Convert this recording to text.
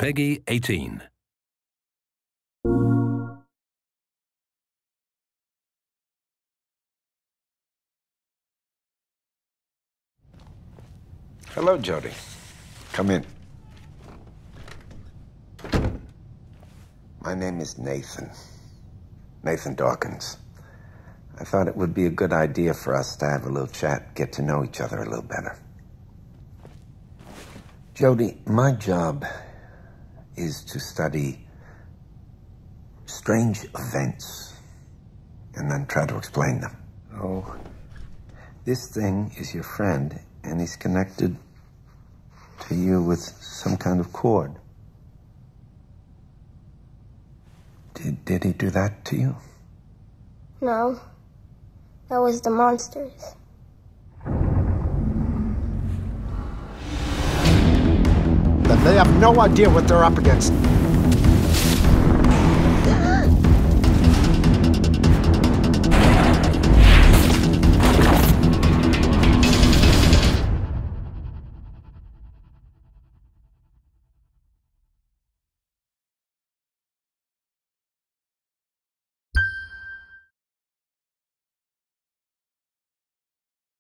Peggy 18. Hello, Jody. Come in. My name is Nathan. Nathan Dawkins. I thought it would be a good idea for us to have a little chat, get to know each other a little better. Jody, my job is to study strange events and then try to explain them. Oh, this thing is your friend, and he's connected to you with some kind of cord. Did he do that to you? No. That was the monsters. Then they have no idea what they're up against.